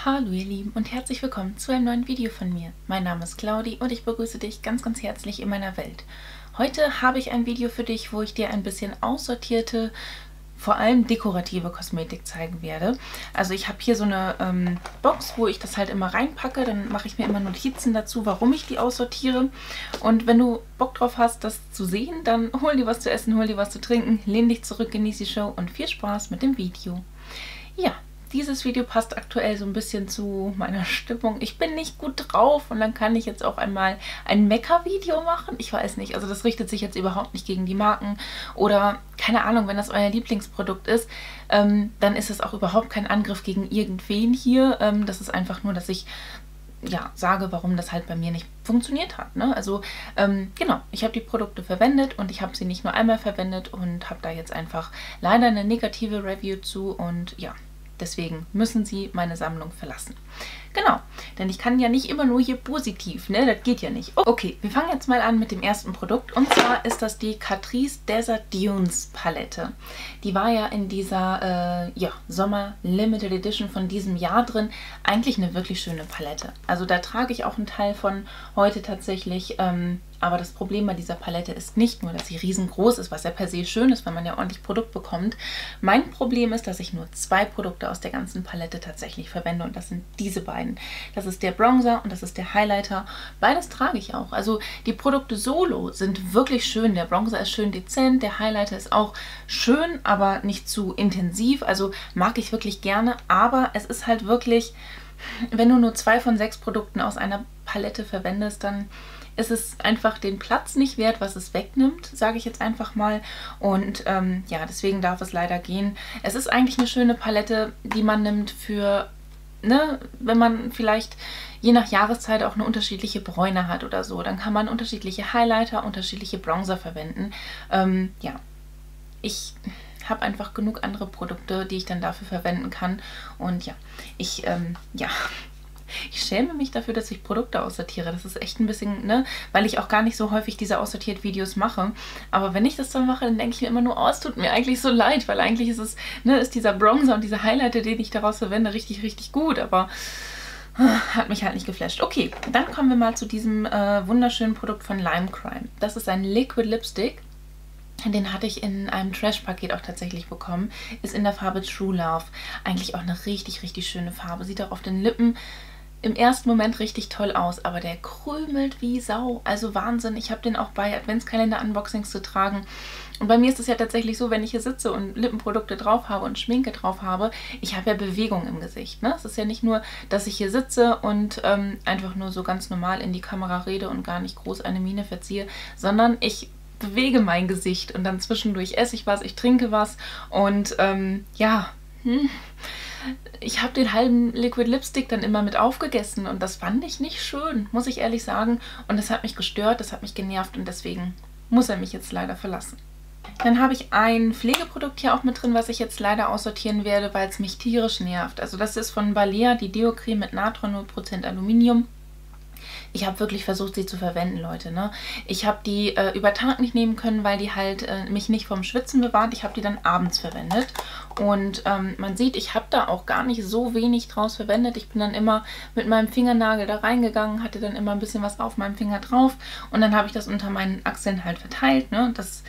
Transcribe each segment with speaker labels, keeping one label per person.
Speaker 1: Hallo ihr Lieben und herzlich willkommen zu einem neuen Video von mir. Mein Name ist Claudi und ich begrüße dich ganz herzlich in meiner Welt. Heute habe ich ein Video für dich, wo ich dir ein bisschen aussortierte, vor allem dekorative Kosmetik zeigen werde. Also ich habe hier so eine Box, wo ich das halt immer reinpacke, dann mache ich mir immer Notizen dazu, warum ich die aussortiere. Und wenn du Bock drauf hast, das zu sehen, dann hol dir was zu essen, hol dir was zu trinken, lehn dich zurück, genieß die Show und viel Spaß mit dem Video. Ja. Dieses Video passt aktuell so ein bisschen zu meiner Stimmung. Ich bin nicht gut drauf und dann kann ich jetzt auch einmal ein Mecker-Video machen. Ich weiß nicht, also das richtet sich jetzt überhaupt nicht gegen die Marken oder keine Ahnung, wenn das euer Lieblingsprodukt ist, dann ist es auch überhaupt kein Angriff gegen irgendwen hier. Das ist einfach nur, dass ich ja sage, warum das halt bei mir nicht funktioniert hat. Ne? Also genau, ich habe die Produkte verwendet und ich habe sie nicht nur einmal verwendet und habe da jetzt einfach leider eine negative Review zu und ja. Deswegen müssen sie meine Sammlung verlassen. Genau, denn ich kann ja nicht immer nur hier positiv, ne? Das geht ja nicht. Okay, wir fangen jetzt mal an mit dem ersten Produkt. Und zwar ist das die Catrice Desert Dunes Palette. Die war ja in dieser Sommer Limited Edition von diesem Jahr drin. Eigentlich eine wirklich schöne Palette. Also da trage ich auch einen Teil von heute tatsächlich. Aber das Problem bei dieser Palette ist nicht nur, dass sie riesengroß ist, was ja per se schön ist, wenn man ja ordentlich Produkt bekommt. Mein Problem ist, dass ich nur 2 Produkte aus der ganzen Palette tatsächlich verwende und das sind diese beiden. Das ist der Bronzer und das ist der Highlighter. Beides trage ich auch. Also die Produkte solo sind wirklich schön. Der Bronzer ist schön dezent, der Highlighter ist auch schön, aber nicht zu intensiv. Also mag ich wirklich gerne, aber es ist halt wirklich, wenn du nur 2 von 6 Produkten aus einer Palette verwendest, dann ist es einfach den Platz nicht wert, was es wegnimmt, sage ich jetzt einfach mal. Und ja, deswegen darf es leider gehen. Es ist eigentlich eine schöne Palette, die man nimmt für, ne, wenn man vielleicht je nach Jahreszeit auch eine unterschiedliche Bräune hat oder so. Dann kann man unterschiedliche Highlighter, unterschiedliche Bronzer verwenden. Ja, ich habe einfach genug andere Produkte, die ich dann dafür verwenden kann. Und ja, ich schäme mich dafür, dass ich Produkte aussortiere. Das ist echt ein bisschen, ne, weil ich auch gar nicht so häufig diese Aussortiert-Videos mache. Aber wenn ich das dann mache, dann denke ich mir immer nur, oh, es tut mir eigentlich so leid, weil eigentlich ist es, ne, ist dieser Bronzer und dieser Highlighter, den ich daraus verwende, richtig gut. Aber hat mich halt nicht geflasht. Okay, dann kommen wir mal zu diesem wunderschönen Produkt von Lime Crime. Das ist ein Liquid Lipstick. Den hatte ich in einem Trash-Paket auch tatsächlich bekommen. Ist in der Farbe True Love. Eigentlich auch eine richtig schöne Farbe. Sieht auch auf den Lippen im ersten Moment richtig toll aus, aber der krümelt wie Sau. Also Wahnsinn. Ich habe den auch bei Adventskalender-Unboxings zu tragen. Und bei mir ist es ja tatsächlich so, wenn ich hier sitze und Lippenprodukte drauf habe und Schminke drauf habe, ich habe ja Bewegung im Gesicht. Ne? Es ist ja nicht nur, dass ich hier sitze und einfach nur so ganz normal in die Kamera rede und gar nicht groß eine Miene verziehe, sondern ich bewege mein Gesicht und dann zwischendurch esse ich was, ich trinke was und ich habe den halben Liquid Lipstick dann immer mit aufgegessen und das fand ich nicht schön, muss ich ehrlich sagen. Und das hat mich gestört, das hat mich genervt und deswegen muss er mich jetzt leider verlassen. Dann habe ich ein Pflegeprodukt hier auch mit drin, was ich jetzt leider aussortieren werde, weil es mich tierisch nervt. Also das ist von Balea, die Deo-Creme mit Natron 0% Aluminium. Ich habe wirklich versucht, sie zu verwenden, Leute. Ne? Ich habe die über Tag nicht nehmen können, weil die halt mich nicht vom Schwitzen bewahrt. Ich habe die dann abends verwendet. Und man sieht, ich habe da auch gar nicht so wenig draus verwendet. Ich bin dann immer mit meinem Fingernagel da reingegangen, hatte dann immer ein bisschen was auf meinem Finger drauf. Und dann habe ich das unter meinen Achseln halt verteilt. Ne? Das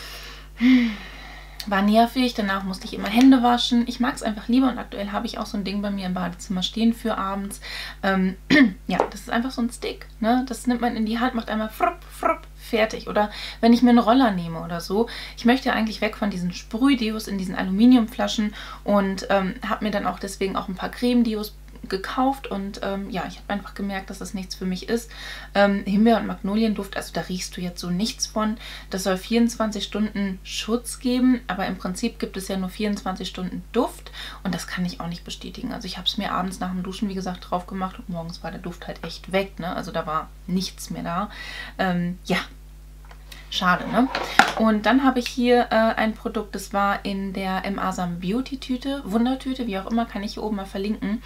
Speaker 1: war nervig, danach musste ich immer Hände waschen. Ich mag es einfach lieber und aktuell habe ich auch so ein Ding bei mir im Badezimmer stehen für abends. Ja, das ist einfach so ein Stick. Ne? Das nimmt man in die Hand, macht einmal frupp, frupp, fertig. Oder wenn ich mir einen Roller nehme oder so. Ich möchte eigentlich weg von diesen Sprühdeos in diesen Aluminiumflaschen und habe mir dann auch deswegen auch ein paar Creme-Deos gekauft und ja, ich habe einfach gemerkt, dass das nichts für mich ist. Himbeer- und Magnolienduft, also da riechst du jetzt so nichts von. Das soll 24 Stunden Schutz geben, aber im Prinzip gibt es ja nur 24 Stunden Duft und das kann ich auch nicht bestätigen. Also ich habe es mir abends nach dem Duschen, wie gesagt, drauf gemacht und morgens war der Duft halt echt weg, ne? Also da war nichts mehr da. Ja. Schade, ne? Und dann habe ich hier ein Produkt, das war in der M. Asam Beauty Tüte, Wundertüte, wie auch immer, kann ich hier oben mal verlinken.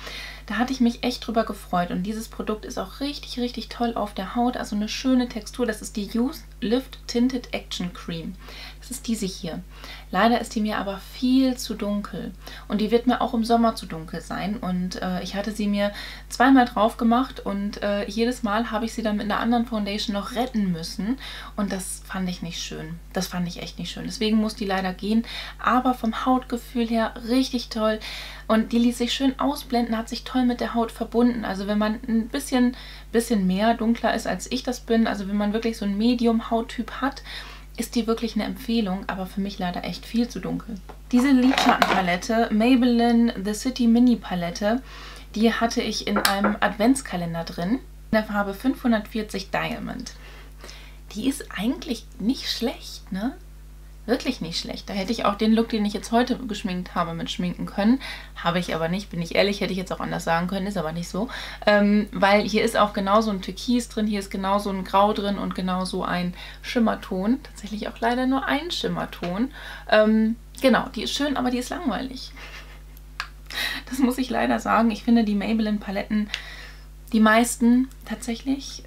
Speaker 1: Da hatte ich mich echt drüber gefreut und dieses Produkt ist auch richtig, richtig toll auf der Haut. Also eine schöne Textur. Das ist die Youth Lift Tinted Action Cream. Das ist diese hier. Leider ist die mir aber viel zu dunkel und die wird mir auch im Sommer zu dunkel sein. Und ich hatte sie mir zweimal drauf gemacht und jedes Mal habe ich sie dann mit einer anderen Foundation noch retten müssen. Und das fand ich nicht schön. Das fand ich echt nicht schön. Deswegen muss die leider gehen. Aber vom Hautgefühl her richtig toll. Und die ließ sich schön ausblenden, hat sich toll mit der Haut verbunden. Also wenn man ein bisschen mehr dunkler ist, als ich das bin, also wenn man wirklich so einen Medium-Hauttyp hat, ist die wirklich eine Empfehlung, aber für mich leider echt viel zu dunkel. Diese Lidschattenpalette, Maybelline The City Mini Palette, die hatte ich in einem Adventskalender drin, in der Farbe 540 Diamond. Die ist eigentlich nicht schlecht, ne? Wirklich nicht schlecht. Da hätte ich auch den Look, den ich jetzt heute geschminkt habe, mit schminken können. Habe ich aber nicht, bin ich ehrlich, hätte ich jetzt auch anders sagen können, ist aber nicht so. Weil hier ist auch genauso ein Türkis drin, hier ist genauso ein Grau drin und genauso ein Schimmerton. Tatsächlich auch leider nur ein Schimmerton. Genau, die ist schön, aber die ist langweilig. Das muss ich leider sagen. Ich finde die Maybelline Paletten, die meisten tatsächlich,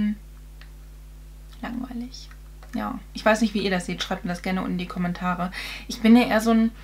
Speaker 1: langweilig. Ja, ich weiß nicht, wie ihr das seht. Schreibt mir das gerne unten in die Kommentare. Ich bin ja eher so ein...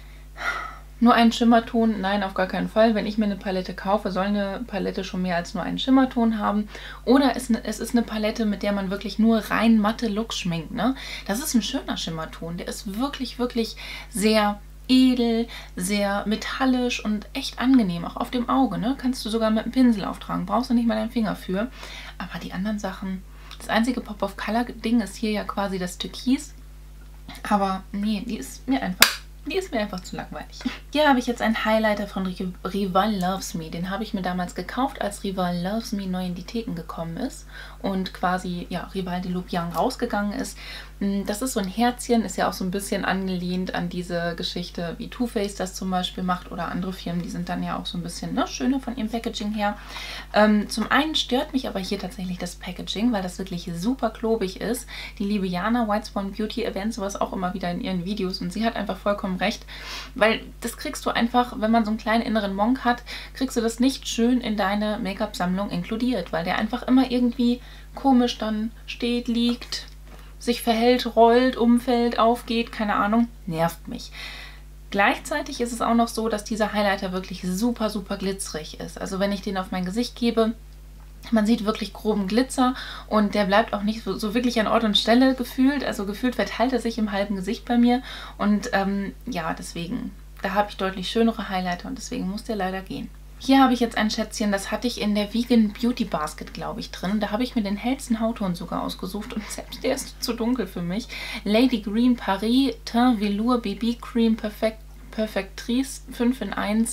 Speaker 1: Nur ein Schimmerton? Nein, auf gar keinen Fall. Wenn ich mir eine Palette kaufe, soll eine Palette schon mehr als nur einen Schimmerton haben. Oder es ist eine Palette, mit der man wirklich nur rein matte Looks schminkt, ne? Das ist ein schöner Schimmerton. Der ist wirklich, wirklich sehr edel, sehr metallisch und echt angenehm, auch auf dem Auge, ne? Kannst du sogar mit einem Pinsel auftragen. Brauchst du nicht mal deinen Finger für. Aber die anderen Sachen... Das einzige Pop-of-Color-Ding ist hier ja quasi das Türkis. Aber nee, die ist mir einfach zu langweilig. Hier habe ich jetzt einen Highlighter von Rival Loves Me. Den habe ich mir damals gekauft, als Rival Loves Me neu in die Theken gekommen ist. Und quasi, ja, Rival de Lupian rausgegangen ist. Das ist so ein Herzchen, ist ja auch so ein bisschen angelehnt an diese Geschichte, wie Too Faced das zum Beispiel macht oder andere Firmen, die sind dann ja auch so ein bisschen schöner von ihrem Packaging her. Zum einen stört mich aber hier tatsächlich das Packaging, weil das wirklich super klobig ist. Die liebe Jana, White Swan Beauty, erwähnt sowas auch immer wieder in ihren Videos und sie hat einfach vollkommen recht, weil das kriegst du einfach, wenn man so einen kleinen inneren Monk hat, kriegst du das nicht schön in deine Make-up-Sammlung inkludiert, weil der einfach immer irgendwie komisch dann steht, liegt, sich verhält, rollt, umfällt, aufgeht, keine Ahnung, nervt mich. Gleichzeitig ist es auch noch so, dass dieser Highlighter wirklich super, super glitzerig ist. Also wenn ich den auf mein Gesicht gebe, man sieht wirklich groben Glitzer und der bleibt auch nicht so wirklich an Ort und Stelle gefühlt. Also gefühlt verteilt er sich im halben Gesicht bei mir. Und ja, deswegen, da habe ich deutlich schönere Highlighter und deswegen muss der leider gehen. Hier habe ich jetzt ein Schätzchen, das hatte ich in der Vegan Beauty Basket, glaube ich, drin. Da habe ich mir den hellsten Hautton sogar ausgesucht und selbst der ist zu dunkel für mich. Lady Green Paris Teint Velour BB Cream Perfectrice 5 in 1.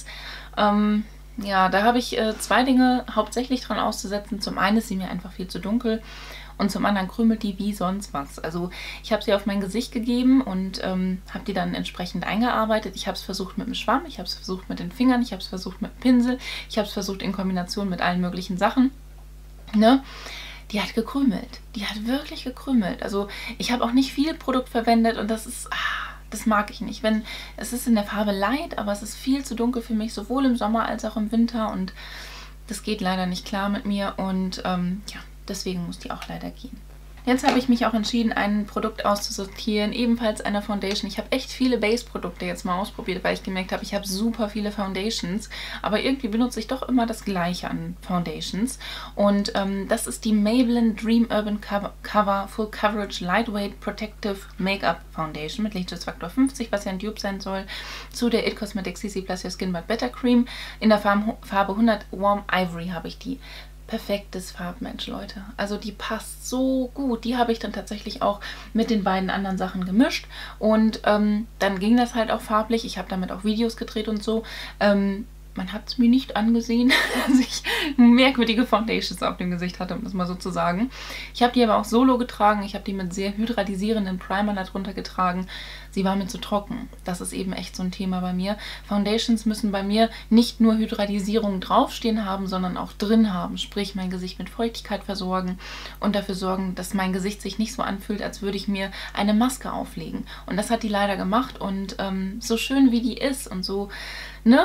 Speaker 1: Ja, da habe ich zwei Dinge hauptsächlich dran auszusetzen. Zum einen ist sie mir einfach viel zu dunkel und zum anderen krümelt die wie sonst was. Also ich habe sie auf mein Gesicht gegeben und habe die dann entsprechend eingearbeitet. Ich habe es versucht mit dem Schwamm, ich habe es versucht mit den Fingern, ich habe es versucht mit dem Pinsel, ich habe es versucht in Kombination mit allen möglichen Sachen. Ne? Die hat gekrümelt. Die hat wirklich gekrümelt. Also ich habe auch nicht viel Produkt verwendet und das ist... Das mag ich nicht. Es ist in der Farbe Light, aber es ist viel zu dunkel für mich, sowohl im Sommer als auch im Winter und das geht leider nicht klar mit mir und ja, deswegen muss die auch leider gehen. Jetzt habe ich mich auch entschieden, ein Produkt auszusortieren, ebenfalls eine Foundation. Ich habe echt viele Base-Produkte jetzt mal ausprobiert, weil ich gemerkt habe, ich habe super viele Foundations, aber irgendwie benutze ich doch immer das Gleiche an Foundations. Und das ist die Maybelline Dream Urban Cover Full Coverage Lightweight Protective Make-up Foundation mit Lichtschutzfaktor 50, was ja ein Dupe sein soll, zu der It Cosmetics CC Plus Your Skin But Better Cream. In der Farbe 100 Warm Ivory habe ich die. Perfektes Farbmatch, Leute. Also die passt so gut. Die habe ich dann tatsächlich auch mit den beiden anderen Sachen gemischt. Und dann ging das halt auch farblich. Ich habe damit auch Videos gedreht und so. Man hat es mir nicht angesehen, dass ich merkwürdige Foundations auf dem Gesicht hatte, um das mal so zu sagen. Ich habe die aber auch solo getragen. Ich habe die mit sehr hydratisierenden Primern darunter getragen. Sie war mir zu trocken. Das ist eben echt so ein Thema bei mir. Foundations müssen bei mir nicht nur Hydratisierung draufstehen haben, sondern auch drin haben. Sprich, mein Gesicht mit Feuchtigkeit versorgen und dafür sorgen, dass mein Gesicht sich nicht so anfühlt, als würde ich mir eine Maske auflegen. Und das hat die leider gemacht. Und so schön wie die ist und so, ne?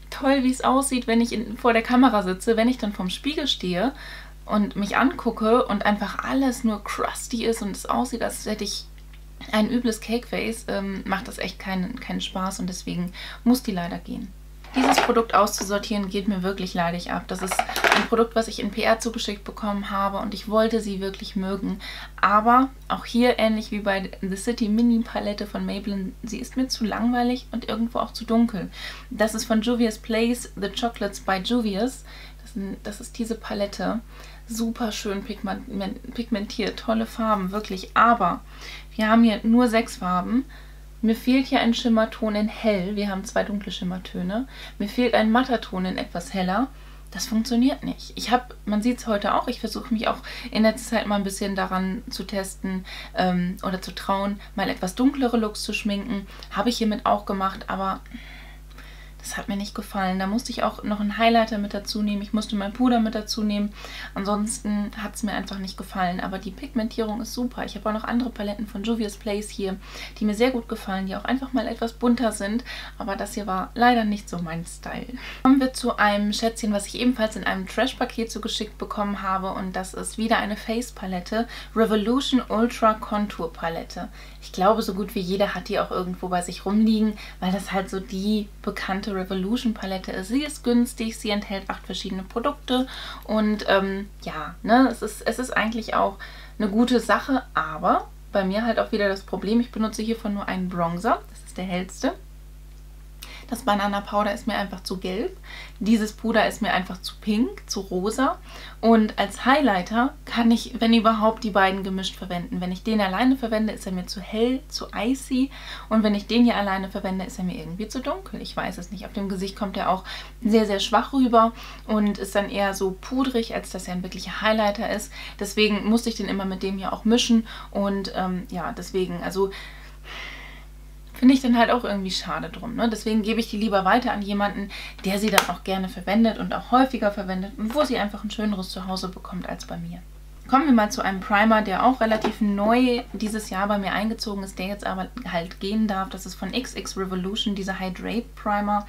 Speaker 1: toll, wie es aussieht, wenn ich vor der Kamera sitze, wenn ich dann vorm Spiegel stehe und mich angucke und einfach alles nur crusty ist und es aussieht, als hätte ich ein übles Cakeface, macht das echt keinen Spaß und deswegen muss die leider gehen. Dieses Produkt auszusortieren geht mir wirklich leidig ab. Das ist ein Produkt, was ich in PR zugeschickt bekommen habe und ich wollte sie wirklich mögen. Aber auch hier, ähnlich wie bei The City Mini Palette von Maybelline, sie ist mir zu langweilig und irgendwo auch zu dunkel. Das ist von Juvia's Place, The Chocolates by Juvia's. Das ist diese Palette. Super schön pigmentiert, tolle Farben, wirklich. Aber wir haben hier nur 6 Farben. Mir fehlt hier ein Schimmerton in hell. Wir haben 2 dunkle Schimmertöne. Mir fehlt ein matter Ton in etwas heller. Das funktioniert nicht. Man sieht es heute auch, ich versuche mich auch in letzter Zeit mal ein bisschen daran zu testen oder zu trauen, mal etwas dunklere Looks zu schminken. Habe ich hiermit auch gemacht, aber das hat mir nicht gefallen. Da musste ich auch noch einen Highlighter mit dazu nehmen. Ich musste mein Puder mit dazu nehmen. Ansonsten hat es mir einfach nicht gefallen. Aber die Pigmentierung ist super. Ich habe auch noch andere Paletten von Juvia's Place hier, die mir sehr gut gefallen, die auch einfach mal etwas bunter sind. Aber das hier war leider nicht so mein Style. Kommen wir zu einem Schätzchen, was ich ebenfalls in einem Trash-Paket zugeschickt bekommen habe. Und das ist wieder eine Face-Palette. Revolution Ultra Contour Palette. Ich glaube, so gut wie jeder hat die auch irgendwo bei sich rumliegen, weil das halt so die bekannte Revolution Palette ist. Sie ist günstig, sie enthält 8 verschiedene Produkte und ja, ne, es ist eigentlich auch eine gute Sache, aber bei mir halt auch wieder das Problem, ich benutze hiervon nur einen Bronzer, das ist der hellste. Das Banana Powder ist mir einfach zu gelb. Dieses Puder ist mir einfach zu pink, zu rosa. Und als Highlighter kann ich, wenn überhaupt, die beiden gemischt verwenden. Wenn ich den alleine verwende, ist er mir zu hell, zu icy. Und wenn ich den hier alleine verwende, ist er mir irgendwie zu dunkel. Ich weiß es nicht. Auf dem Gesicht kommt er auch sehr, sehr schwach rüber und ist dann eher so pudrig, als dass er ein wirklicher Highlighter ist. Deswegen musste ich den immer mit dem hier auch mischen. Und ja, deswegen, also finde ich dann halt auch irgendwie schade drum. Ne? Deswegen gebe ich die lieber weiter an jemanden, der sie dann auch gerne verwendet und auch häufiger verwendet und wo sie einfach ein schöneres Zuhause bekommt als bei mir. Kommen wir mal zu einem Primer, der auch relativ neu dieses Jahr bei mir eingezogen ist, der jetzt aber halt gehen darf. Das ist von XX Revolution, dieser Hydrate Primer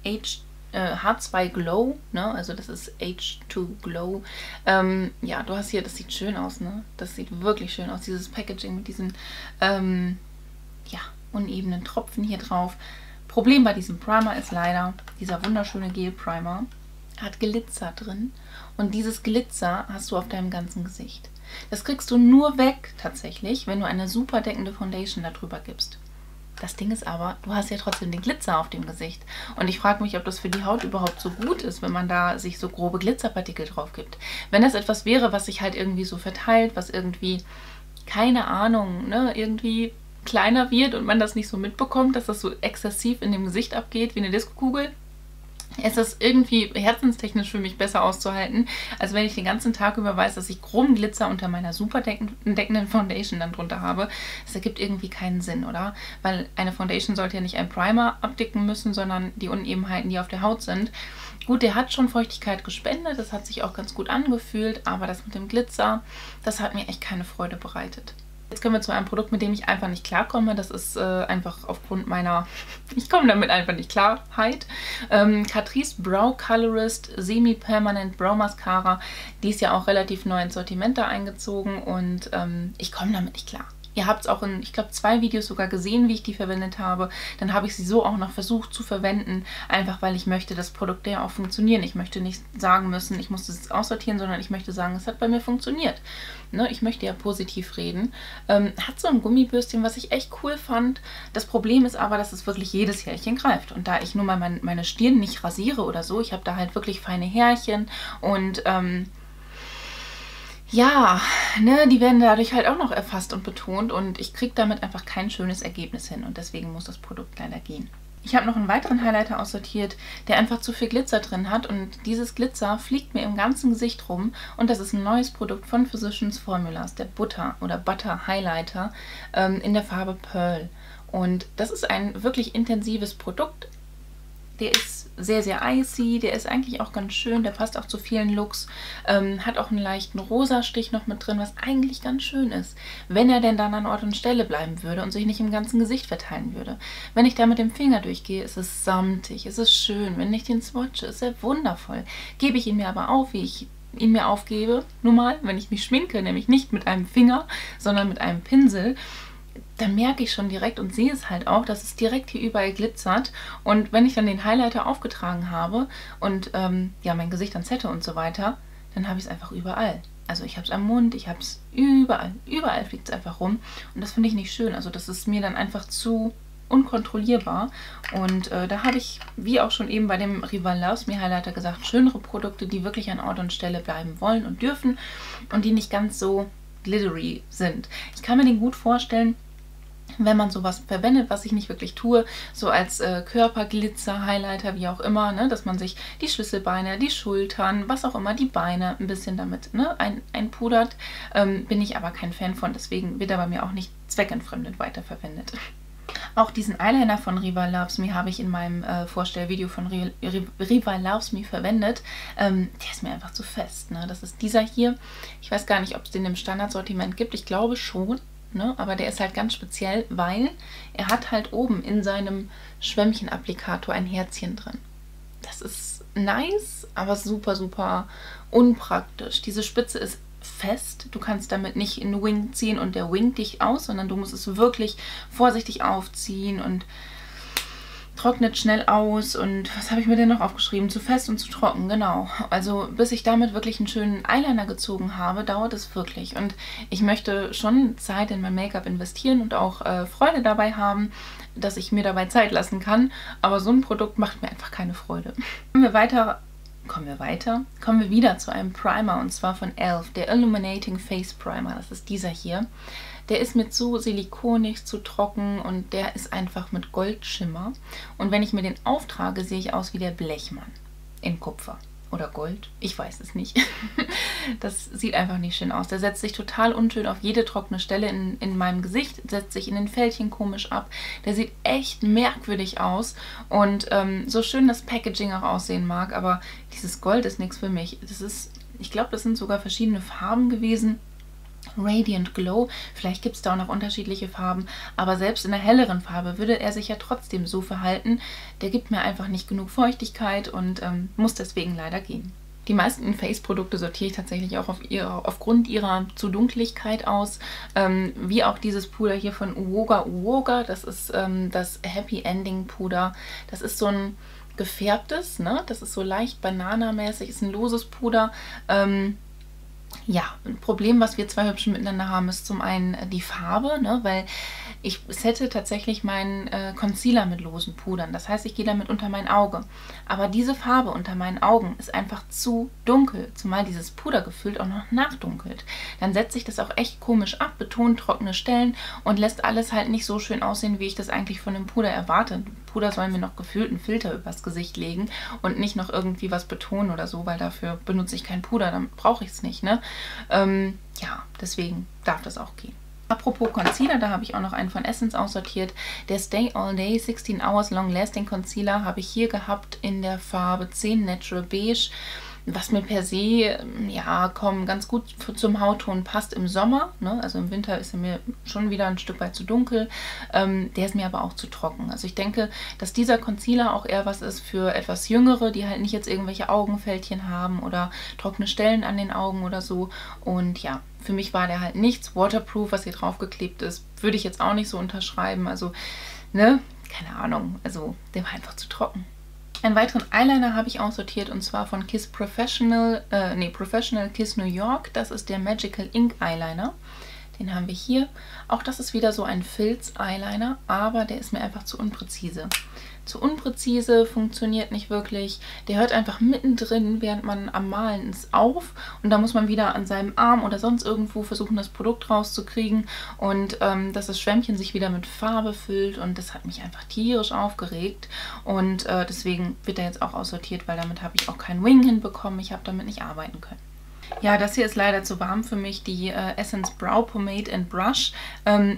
Speaker 1: H2 Glow, ne? Also das ist H2 Glow. Ja, du hast hier, das sieht schön aus, ne? Das sieht wirklich schön aus, dieses Packaging mit diesen, ja, unebenen Tropfen hier drauf. Problem bei diesem Primer ist leider, dieser wunderschöne Gel-Primer hat Glitzer drin und dieses Glitzer hast du auf deinem ganzen Gesicht. Das kriegst du nur weg, tatsächlich, wenn du eine super deckende Foundation darüber gibst. Das Ding ist aber, du hast ja trotzdem den Glitzer auf dem Gesicht. Und ich frage mich, ob das für die Haut überhaupt so gut ist, wenn man da sich so grobe Glitzerpartikel drauf gibt. Wenn das etwas wäre, was sich halt irgendwie so verteilt, was irgendwie, keine Ahnung, ne, irgendwie kleiner wird und man das nicht so mitbekommt, dass das so exzessiv in dem Gesicht abgeht wie eine Diskokugel, ist das irgendwie herzenstechnisch für mich besser auszuhalten, als wenn ich den ganzen Tag über weiß, dass ich groben Glitzer unter meiner super deckenden Foundation dann drunter habe. Das ergibt irgendwie keinen Sinn, oder? Weil eine Foundation sollte ja nicht einen Primer abdicken müssen, sondern die Unebenheiten, die auf der Haut sind. Gut, der hat schon Feuchtigkeit gespendet, das hat sich auch ganz gut angefühlt, aber das mit dem Glitzer, das hat mir echt keine Freude bereitet. Jetzt kommen wir zu einem Produkt, mit dem ich einfach nicht klarkomme. Das ist einfach aufgrund meiner, ich komme damit einfach nicht Klarheit. Catrice Brow Colorist Semi-Permanent Brow Mascara. Die ist ja auch relativ neu ins Sortiment da eingezogen und ich komme damit nicht klar. Ihr habt es auch in, ich glaube, 2 Videos sogar gesehen, wie ich die verwendet habe. Dann habe ich sie so auch noch versucht zu verwenden, einfach weil ich möchte, dass Produkte ja auch funktionieren. Ich möchte nicht sagen müssen, ich muss das aussortieren, sondern ich möchte sagen, es hat bei mir funktioniert. Ne, ich möchte ja positiv reden. Hat so ein Gummibürstchen, was ich echt cool fand. Das Problem ist aber, dass es wirklich jedes Härchen greift. Und da ich nur mal meine Stirn nicht rasiere oder so, ich habe da halt wirklich feine Härchen und ja, ne, die werden dadurch halt auch noch erfasst und betont und ich kriege damit einfach kein schönes Ergebnis hin und deswegen muss das Produkt leider gehen. Ich habe noch einen weiteren Highlighter aussortiert, der einfach zu viel Glitzer drin hat und dieses Glitzer fliegt mir im ganzen Gesicht rum und das ist ein neues Produkt von Physicians Formulas, der Butter Highlighter in der Farbe Pearl. Und das ist ein wirklich intensives Produkt. Der ist sehr, sehr icy, der ist eigentlich auch ganz schön, der passt auch zu vielen Looks, hat auch einen leichten rosa Stich noch mit drin, was eigentlich ganz schön ist, wenn er denn dann an Ort und Stelle bleiben würde und sich nicht im ganzen Gesicht verteilen würde. Wenn ich da mit dem Finger durchgehe, ist es samtig, ist es schön, wenn ich den swatche, ist er wundervoll. Gebe ich ihn mir aber auf, wie ich ihn mir aufgebe, nun mal, wenn ich mich schminke, nämlich nicht mit einem Finger, sondern mit einem Pinsel, dann merke ich schon direkt und sehe es halt auch, dass es direkt hier überall glitzert. Und wenn ich dann den Highlighter aufgetragen habe und ja, mein Gesicht dann sette und so weiter, dann habe ich es einfach überall. Also ich habe es am Mund, ich habe es überall. Überall fliegt es einfach rum. Und das finde ich nicht schön. Also das ist mir dann einfach zu unkontrollierbar. Und da habe ich, wie auch schon eben bei dem Rival Loves Me Highlighter gesagt, schönere Produkte, die wirklich an Ort und Stelle bleiben wollen und dürfen und die nicht ganz so glittery sind. Ich kann mir den gut vorstellen, wenn man sowas verwendet, was ich nicht wirklich tue, so als Körperglitzer, Highlighter, wie auch immer, ne, dass man sich die Schlüsselbeine, die Schultern, was auch immer, die Beine ein bisschen damit einpudert, bin ich aber kein Fan von, deswegen wird er bei mir auch nicht zweckentfremdet weiterverwendet. Auch diesen Eyeliner von Rival Loves Me habe ich in meinem Vorstellvideo von Rival Loves Me verwendet. Der ist mir einfach zu fest. Ne? Das ist dieser hier. Ich weiß gar nicht, ob es den im Standardsortiment gibt. Ich glaube schon. Ne? Aber der ist halt ganz speziell, weil er hat halt oben in seinem Schwämmchen-Applikator ein Herzchen drin. Das ist nice, aber super, super unpraktisch. Diese Spitze ist fest. Du kannst damit nicht in den Wing ziehen und der winkt dich aus, sondern du musst es wirklich vorsichtig aufziehen und trocknet schnell aus. Und was habe ich mir denn noch aufgeschrieben? Zu fest und zu trocken, genau. Also bis ich damit wirklich einen schönen Eyeliner gezogen habe, dauert es wirklich. Und ich möchte schon Zeit in mein Make-up investieren und auch Freude dabei haben, dass ich mir dabei Zeit lassen kann. Aber so ein Produkt macht mir einfach keine Freude. Kommen wir wieder zu einem Primer, und zwar von e.l.f., der Illuminating Face Primer. Das ist dieser hier. Der ist mir zu silikonig, zu trocken und der ist einfach mit Goldschimmer. Und wenn ich mir den auftrage, sehe ich aus wie der Blechmann in Kupfer. Oder Gold, ich weiß es nicht. Das sieht einfach nicht schön aus. Der setzt sich total unschön auf jede trockene Stelle in meinem Gesicht, setzt sich in den Fältchen komisch ab. Der sieht echt merkwürdig aus und so schön das Packaging auch aussehen mag, aber dieses Gold ist nichts für mich. Das ist, ich glaube, das sind sogar verschiedene Farben gewesen. Radiant Glow, vielleicht gibt es da auch noch unterschiedliche Farben, aber selbst in der helleren Farbe würde er sich ja trotzdem so verhalten. Der gibt mir einfach nicht genug Feuchtigkeit und muss deswegen leider gehen. Die meisten Face-Produkte sortiere ich tatsächlich auch aufgrund ihrer Zu-Dunkelheit aus, wie auch dieses Puder hier von Uoga Uoga. Das ist das Happy Ending Puder. Das ist so ein gefärbtes, ne? Das ist so leicht bananamäßig, ist ein loses Puder. Ja, ein Problem, was wir zwei Hübschen miteinander haben, ist zum einen die Farbe, ne, weil ich sette tatsächlich meinen Concealer mit losen Pudern. Das heißt, ich gehe damit unter mein Auge. Aber diese Farbe unter meinen Augen ist einfach zu dunkel, zumal dieses Puder gefüllt auch noch nachdunkelt. Dann setzt sich das auch echt komisch ab, betont trockene Stellen und lässt alles halt nicht so schön aussehen, wie ich das eigentlich von dem Puder erwarte. Puder soll mir noch gefühlt einen Filter übers Gesicht legen und nicht noch irgendwie was betonen oder so, weil dafür benutze ich kein Puder, dann brauche ich es nicht, ne? Ja, deswegen darf das auch gehen. Apropos Concealer, da habe ich auch noch einen von Essence aussortiert. Der Stay All Day 16 Hours Long Lasting Concealer habe ich hier gehabt in der Farbe 10 Natural Beige, was mir per se, ja, ganz gut zum Hautton passt im Sommer, ne? Also im Winter ist er mir schon wieder ein Stück weit zu dunkel. Der ist mir aber auch zu trocken. Also ich denke, dass dieser Concealer auch eher was ist für etwas Jüngere, die halt nicht jetzt irgendwelche Augenfältchen haben oder trockene Stellen an den Augen oder so. Und ja, für mich war der halt nichts. Waterproof, was hier draufgeklebt ist, würde ich jetzt auch nicht so unterschreiben. Also, ne, keine Ahnung. Also der war einfach zu trocken. Einen weiteren Eyeliner habe ich aussortiert, und zwar von Kiss Professional Kiss New York. Das ist der Magical Ink Eyeliner. Den haben wir hier. Auch das ist wieder so ein Filz-Eyeliner, aber der ist mir einfach zu unpräzise. Zu unpräzise, funktioniert nicht wirklich. Der hört einfach mittendrin, während man am Malen ist, auf. Und da muss man wieder an seinem Arm oder sonst irgendwo versuchen, das Produkt rauszukriegen. Und dass das Schwämmchen sich wieder mit Farbe füllt. Und das hat mich einfach tierisch aufgeregt. Und deswegen wird er jetzt auch aussortiert, weil damit habe ich auch keinen Wing hinbekommen. Ich habe damit nicht arbeiten können. Ja, das hier ist leider zu warm für mich, die Essence Brow Pomade and Brush. Es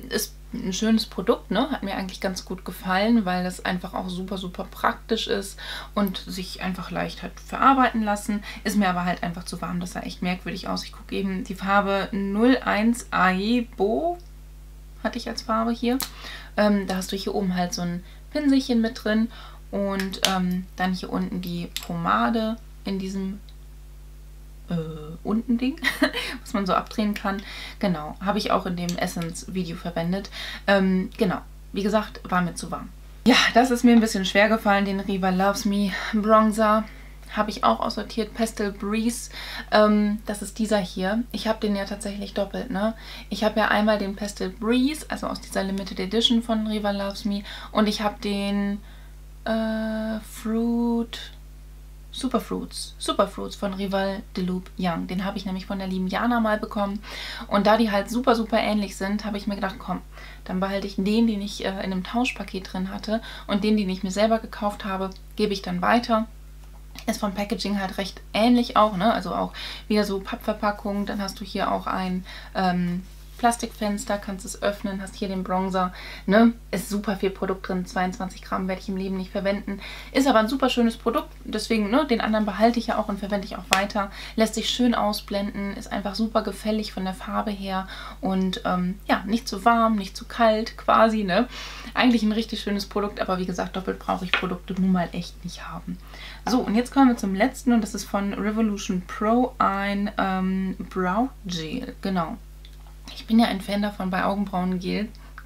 Speaker 1: ein schönes Produkt, ne? Hat mir eigentlich ganz gut gefallen, weil das einfach auch super, super praktisch ist und sich einfach leicht hat verarbeiten lassen. Ist mir aber halt einfach zu warm, das sah echt merkwürdig aus. Ich gucke eben die Farbe 01 Aibo, hatte ich als Farbe hier. Da hast du hier oben halt so ein Pinselchen mit drin und dann hier unten die Pomade in diesem unten Ding, was man so abdrehen kann. Genau, habe ich auch in dem Essence-Video verwendet. Genau, wie gesagt, war mir zu warm. Ja, das ist mir ein bisschen schwer gefallen, den Riva Loves Me Bronzer. Habe ich auch aussortiert, Pastel Breeze. Das ist dieser hier. Ich habe den ja tatsächlich doppelt, ne? Ich habe ja einmal den Pastel Breeze, also aus dieser Limited Edition von Riva Loves Me. Und ich habe den Superfruits von Rival de Loop Young. Den habe ich nämlich von der lieben Jana mal bekommen. Und da die halt super, super ähnlich sind, habe ich mir gedacht, komm, dann behalte ich den ich in einem Tauschpaket drin hatte. Und den ich mir selber gekauft habe, gebe ich dann weiter. Ist vom Packaging halt recht ähnlich auch, ne? Also auch wieder so Pappverpackung. Dann hast du hier auch ein Plastikfenster, kannst es öffnen, hast hier den Bronzer, ne? Ist super viel Produkt drin, 22 Gramm werde ich im Leben nicht verwenden. Ist aber ein super schönes Produkt, deswegen, ne, den anderen behalte ich ja auch und verwende ich auch weiter. Lässt sich schön ausblenden, ist einfach super gefällig von der Farbe her und ja, nicht zu warm, nicht zu kalt quasi, ne? Eigentlich ein richtig schönes Produkt, aber wie gesagt, doppelt brauche ich Produkte nun mal echt nicht haben. So, und jetzt kommen wir zum letzten und das ist von Revolution Pro ein Brow Gel, genau. Ich bin ja ein Fan davon bei Augenbrauen-Gelen,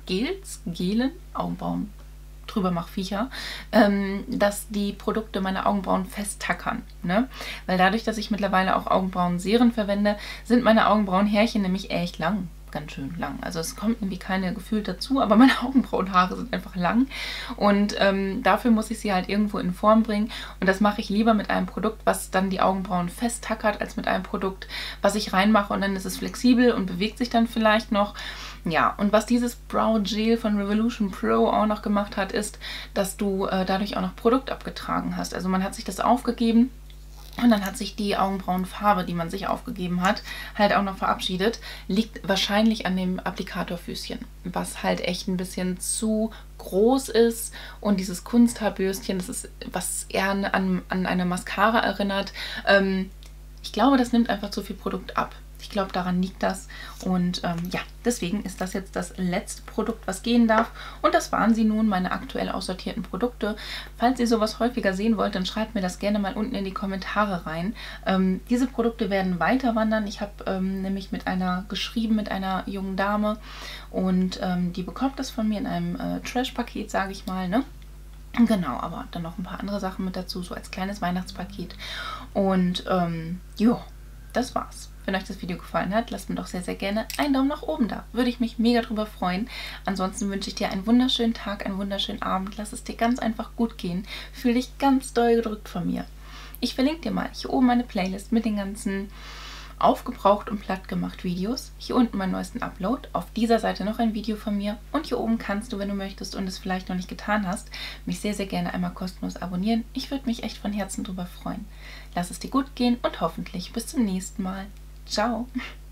Speaker 1: Augenbrauen drüber mach Viecher, dass die Produkte meine Augenbrauen festtackern, ne? Weil dadurch, dass ich mittlerweile auch Augenbrauen-Serien verwende, sind meine Augenbrauenhärchen nämlich echt lang. Ganz schön lang. Also es kommt irgendwie keine gefühlt dazu, aber meine Augenbrauenhaare sind einfach lang und dafür muss ich sie halt irgendwo in Form bringen und das mache ich lieber mit einem Produkt, was dann die Augenbrauen festtackert, als mit einem Produkt, was ich reinmache und dann ist es flexibel und bewegt sich dann vielleicht noch. Ja, und was dieses Brow Gel von Revolution Pro auch noch gemacht hat, ist, dass du dadurch auch noch Produkt abgetragen hast. Also man hat sich das aufgegeben. Und dann hat sich die Augenbrauenfarbe, die man sich aufgegeben hat, halt auch noch verabschiedet. Liegt wahrscheinlich an dem Applikatorfüßchen, was halt echt ein bisschen zu groß ist. Und dieses Kunsthaarbürstchen, das ist, was eher an eine Mascara erinnert. Ich glaube, das nimmt einfach zu viel Produkt ab. Ich glaube, daran liegt das. Und ja, deswegen ist das jetzt das letzte Produkt, was gehen darf. Und das waren sie nun, meine aktuell aussortierten Produkte. Falls ihr sowas häufiger sehen wollt, dann schreibt mir das gerne mal unten in die Kommentare rein. Diese Produkte werden weiter wandern. Ich habe nämlich mit einer jungen Dame. Und die bekommt das von mir in einem Trash-Paket, sage ich mal, ne? Genau, aber dann noch ein paar andere Sachen mit dazu, so als kleines Weihnachtspaket. Und jo, das war's. Wenn euch das Video gefallen hat, lasst mir doch sehr, sehr gerne einen Daumen nach oben da. Würde ich mich mega drüber freuen. Ansonsten wünsche ich dir einen wunderschönen Tag, einen wunderschönen Abend. Lass es dir ganz einfach gut gehen. Fühl dich ganz doll gedrückt von mir. Ich verlinke dir mal hier oben meine Playlist mit den ganzen aufgebraucht und platt gemacht Videos. Hier unten meinen neuesten Upload. Auf dieser Seite noch ein Video von mir. Und hier oben kannst du, wenn du möchtest und es vielleicht noch nicht getan hast, mich sehr, sehr gerne einmal kostenlos abonnieren. Ich würde mich echt von Herzen drüber freuen. Lass es dir gut gehen und hoffentlich bis zum nächsten Mal. Ciao!